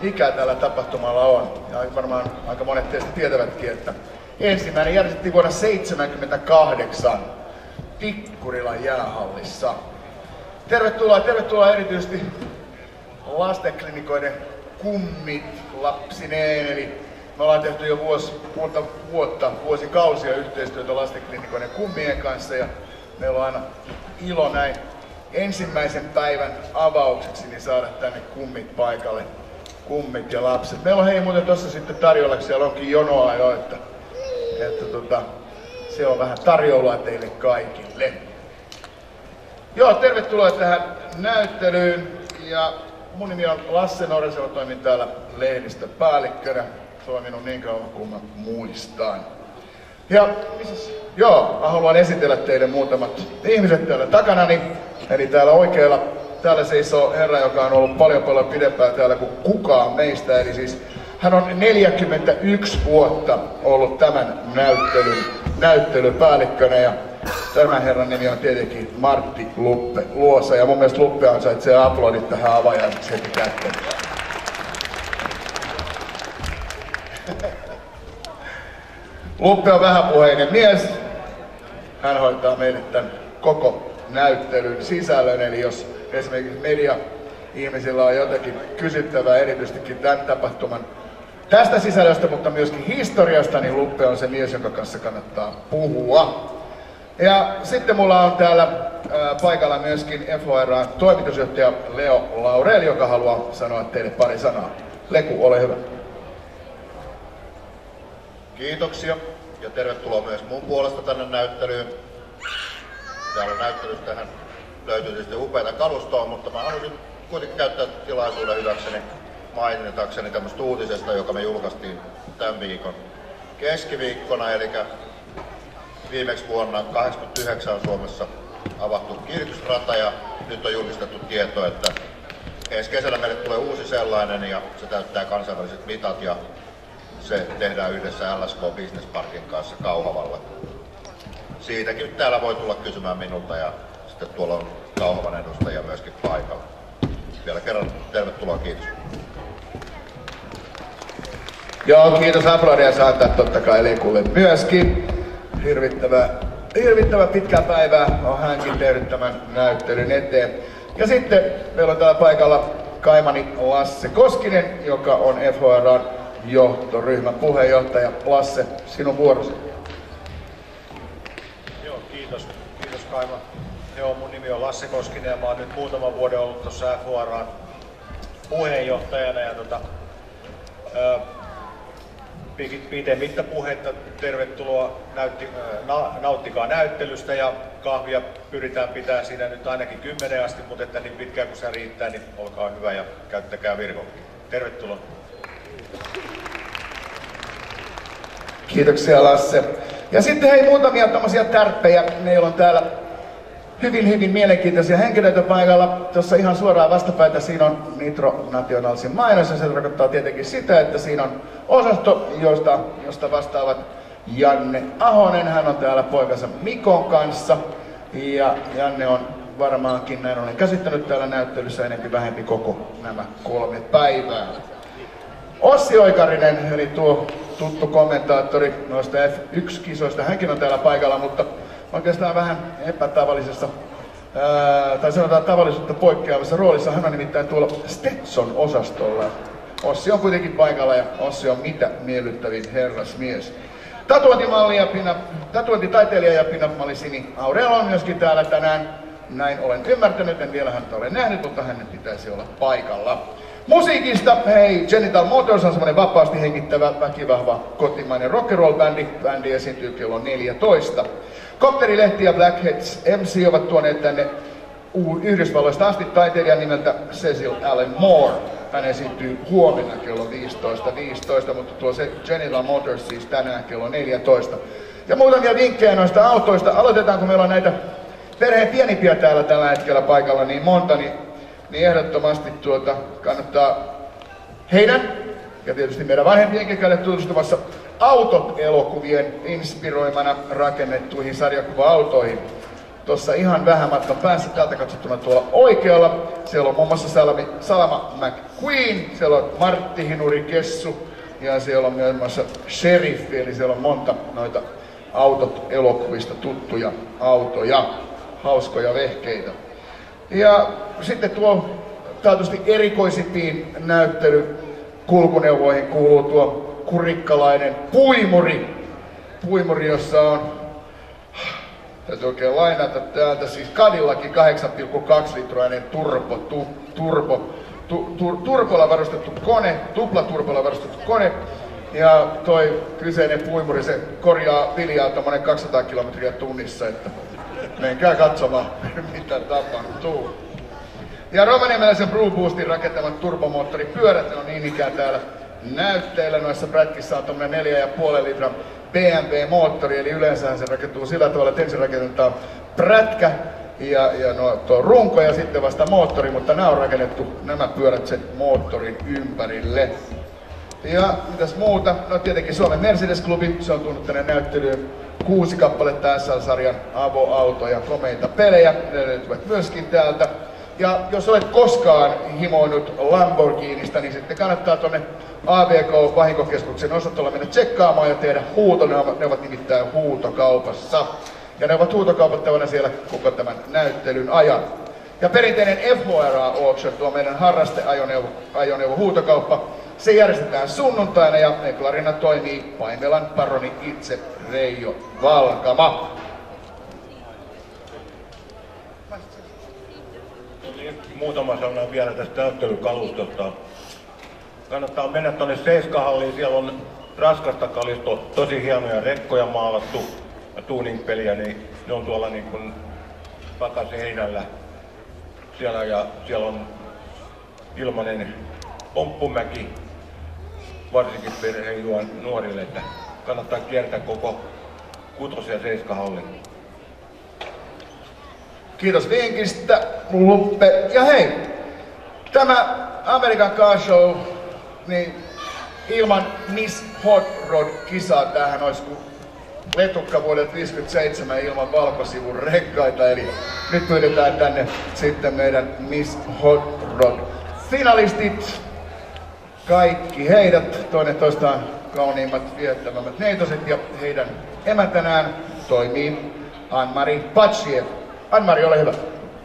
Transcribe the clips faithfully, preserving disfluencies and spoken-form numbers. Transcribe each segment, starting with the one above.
ikää tällä tapahtumalla on. Ja varmaan aika monet teistä tietävätkin, että ensimmäinen järjestettiin vuonna seitsemänkymmentäkahdeksan Tikkurilan jäähallissa. Tervetuloa, tervetuloa erityisesti lastenklinikoiden kummit lapsineen. Eli me ollaan tehty jo vuosi, vuotta, vuotta, vuosikausia yhteistyötä lastenklinikoiden kummien kanssa ja meillä on aina ilo näin ensimmäisen päivän avaukseksi niin saada tänne kummit paikalle. Kummit ja lapset. Meillä on hei muuten tossa sitten tarjolla, siellä onkin jonoa jo, että, että tota, se on vähän tarjoulua teille kaikille. Joo, tervetuloa tähän näyttelyyn. Ja mun nimi on Lasse Noresalo, toimin täällä lehdistöpäällikkönä. Toiminut niin kauan kuin mä muistan. Ja missäs? Joo, mä haluan esitellä teille muutamat ihmiset täällä takanani. Eli täällä oikealla, täällä seisoo herra, joka on ollut paljon paljon pidempään täällä kuin kukaan meistä. Eli siis hän on neljäkymmentäyksi vuotta ollut tämän näyttelyn, näyttelypäällikkönä. Ja tämän herran nimi on tietenkin Martti Luppe Luosa. Ja mun mielestä Luppe ansaitsee aplodit tähän avajaiseksi heti kätteen. Luppe on vähäpuheinen mies. Hän hoitaa meille tämän koko näyttelyn sisällön. Eli jos esimerkiksi media-ihmisillä on jotakin kysyttävää erityisestikin tämän tapahtuman tästä sisällöstä, mutta myöskin historiasta, niin Luppe on se mies, jonka kanssa kannattaa puhua. Ja sitten mulla on täällä ää, paikalla myöskin F H R:n toimitusjohtaja Leo Laurel, joka haluaa sanoa teille pari sanaa. Leku, ole hyvä. Kiitoksia ja tervetuloa myös mun puolesta tänne näyttelyyn. Täällä näyttelystähän löytyy tietysti upeita kalustoa, mutta mä haluaisin kuitenkin käyttää tilaisuuden hyväkseni mainitakseni tämmöistä uutisesta, joka me julkaistiin tämän viikon keskiviikkona. Eli viimeksi vuonna kahdeksankymmentäyhdeksän on Suomessa avattu kiihdytysrata ja nyt on julkistettu tieto, että ensi kesänä meille tulee uusi sellainen ja se täyttää kansainväliset mitat ja se tehdään yhdessä L S K Business Parkin kanssa Kauhavalla. Siitäkin täällä voi tulla kysymään minulta ja sitten tuolla on Kauhavan edustajia myöskin paikalla. Vielä kerran tervetuloa, kiitos. Joo, kiitos, aplodia saa antaa totta kai Lekulle myöskin. Hirvittävä, hirvittävä pitkää päivää on hänkin tehnyt tämän näyttelyn eteen. Ja sitten meillä on täällä paikalla kaimani Lasse Koskinen, joka on F H R:n johtoryhmän puheenjohtaja. Lasse, sinun vuorosi. Joo, kiitos. Kiitos Kaima. Joo, mun nimi on Lasse Koskinen ja mä oon nyt muutaman vuoden ollut tuossa F H R:n puheenjohtajana. Ja tota, ää, pitemmittä puhetta, tervetuloa, näytti, na, nauttikaa näyttelystä ja kahvia pyritään pitämään siinä nyt ainakin kymmenen asti, mutta että niin pitkään kun se riittää, niin olkaa hyvä ja käyttäkää Virko. Tervetuloa. Kiitoksia Lasse. Ja sitten hei muutamia tämmöisiä tärppejä. Meillä on täällä hyvin hyvin mielenkiintoisia henkilöitä paikalla. Tuossa ihan suoraan vastapäätä siinä on Nitro Nationalsin mainos ja se tarkoittaa tietenkin sitä, että siinä on osasto, josta, josta vastaavat Janne Ahonen. Hän on täällä poikansa Mikon kanssa ja Janne on varmaankin, näin olen käsittänyt täällä näyttelyssä enempi vähempi koko nämä kolme päivää. Ossi Oikarinen, eli tuo tuttu kommentaattori noista F yksi -kisoista, hänkin on täällä paikalla, mutta oikeastaan vähän epätavallisessa, ää, tai sanotaan tavallisuutta poikkeavassa roolissa. Hän on nimittäin tuolla Stetson-osastolla. Ossi on kuitenkin paikalla ja Ossi on mitä miellyttävin herrasmies. Tatuointimalli ja pina, tatuointitaiteilija ja pinapmalli Sini Aurel on myöskin täällä tänään. Näin olen ymmärtänyt, en vielä häntä ole nähnyt, mutta hänen pitäisi olla paikalla. Musiikista, hei, Genital Motors on semmoinen vapaasti hengittävä, väkivahva, kotimainen rock'n'roll-bändi. Bändi esiintyy kello neljätoista. Kopterilehti ja Blackheads M C ovat tuoneet tänne Yhdysvalloista asti taiteilijan nimeltä Cecil Allen Moore. Hän esiintyy huomenna kello viisitoista viisitoista, mutta tuo se Genital Motors siis tänään kello neljätoista. Ja muutamia vinkkejä noista autoista. Aloitetaan, kun meillä on näitä perheen pienimpiä täällä tällä hetkellä paikalla niin monta, niin niin ehdottomasti tuota, kannattaa heidän ja tietysti meidän vanhempienkin käydä tutustumassa Autot-elokuvien inspiroimana rakennettuihin sarjakuva-autoihin. tuossa ihan vähän matkan päässä täältä katsottuna tuolla oikealla. Siellä on muun muassa Salami, Salama McQueen, siellä on Martti Hinuri Kessu ja siellä on myös muassa Sheriffi, eli siellä on monta noita autot elokuvista tuttuja autoja, hauskoja vehkeitä. Ja sitten tuo taatusti erikoisimpiin näyttelykulkuneuvoihin kuuluu tuo kurikkalainen puimuri. Puimuri, jossa on, täytyy oikein lainata täältä, siis Cadillac kahdeksan pilkku kaksi litrainen turbo, tu, turbo, tu, tu, turbolla varustettu kone, tuplaturbolla varustettu kone. Ja toi kyseinen puimuri, se korjaa viljaa tommonen kaksisataa kilometriä tunnissa, että menkää katsomaan, mitä tapahtuu. Ja rovaniemeläisen Blue Boostin rakentamat turbomoottoripyörät, ne on niin ikään täällä näytteillä. Noissa prätkissä on tommonen neljä pilkku viisi litran B M W-moottori, eli yleensä se rakentuu sillä tavalla, että ensin rakennetaan prätkä ja, ja no, tuo runko ja sitten vasta moottori, mutta nämä on rakennettu, nämä pyörät sen moottorin ympärille. Ja mitäs muuta? No tietenkin Suomen Mercedes-klubi, se on tullut tänne näyttelyyn kuusi kappaletta S L-sarjan avoautoja, komeita pelejä, ne löytyvät myöskin täältä. Ja jos olet koskaan himoinut Lamborghinista, niin sitten kannattaa tuonne A V K-vahinkokeskuksen osoitteella mennä tsekkaamaan ja tehdä huuto. Ne ovat, ne ovat nimittäin huutokaupassa. Ja ne ovat huutokaupattavana siellä koko tämän näyttelyn ajan. Ja perinteinen F H R A Auction, tuo meidän harrasteajoneuvo ajoneuvo huutokauppa, se järjestetään sunnuntaina ja meklarina toimii Paimelan paroni itse Reijo Valkama. Muutama sana vielä tästä näyttelykalustosta. Kannattaa mennä tuonne Seiskahalliin, siellä on raskasta kalistoa, tosi hienoja rekkoja maalattu ja tuning-peliä, niin ne on tuolla niin kuin pakaseinällä siellä ja siellä on ilmainen pomppumäki, varsinkin perheen nuorille, että kannattaa kiertää koko kutos- ja seiskahallin. Kiitos vinkistä, Luppe. Ja hei, tämä American Car Show, niin ilman Miss Hot Rod-kisaa tämähän olisi kuin letukka vuodelta viisikymmentäseitsemän ilman valkosivun rekkaita. Eli nyt pyydetään tänne sitten meidän Miss Hot Rod-finalistit. Kaikki heidät, toinen toistaan kauniimmat viettävämmät neitoset ja heidän emäntänään toimii Anne-Marie Patchiev. Anne-Marie, ole hyvä.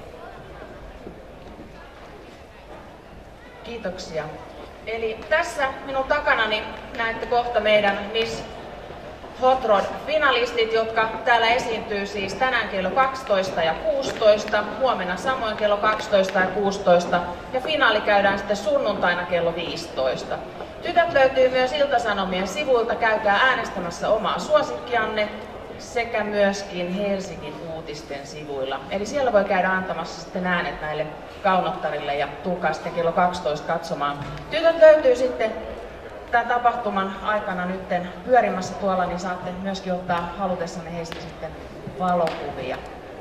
Kiitoksia. Eli tässä minun takanani näette kohta meidän Miss Hot Rod-finalistit, jotka täällä esiintyy siis tänään kello kaksitoista ja kuusitoista, huomenna samoin kello kaksitoista ja kuusitoista ja finaali käydään sitten sunnuntaina kello viisitoista. Tytöt löytyy myös Ilta-Sanomien sivuilta, käykää äänestämässä omaa suosikkianne sekä myöskin Helsingin uutisten sivuilla. Eli siellä voi käydä antamassa sitten äänet näille kaunottarille ja tulkaa sitten kello kaksitoista katsomaan. Tytöt löytyy sitten tämän tapahtuman aikana nytten pyörimässä tuolla, niin saatte myöskin ottaa halutessanne heistä sitten valokuvia.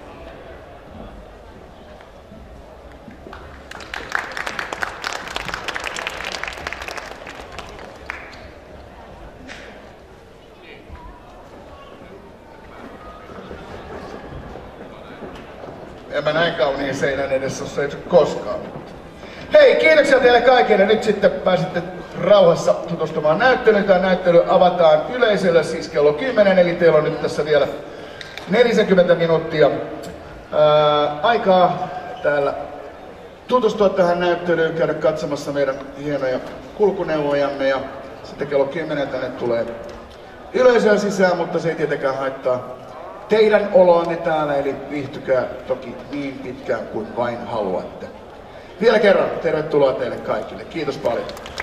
En mä näin kauniin seinän edessä ole seissyt koskaan. Hei, kiitoksia teille kaikille. Nyt sitten pääsitte rauhassa tutustumaan näyttelyyn. Tämä näyttely avataan yleisölle siis kello kymmenen, eli teillä on nyt tässä vielä neljäkymmentä minuuttia ää, aikaa täällä tutustua tähän näyttelyyn, käydä katsomassa meidän hienoja kulkuneuvojamme ja sitten kello kymmenen tänne tulee yleisöä sisään, mutta se ei tietenkään haittaa teidän oloanne täällä, eli viihtykää toki niin pitkään kuin vain haluatte. Vielä kerran tervetuloa teille kaikille. Kiitos paljon.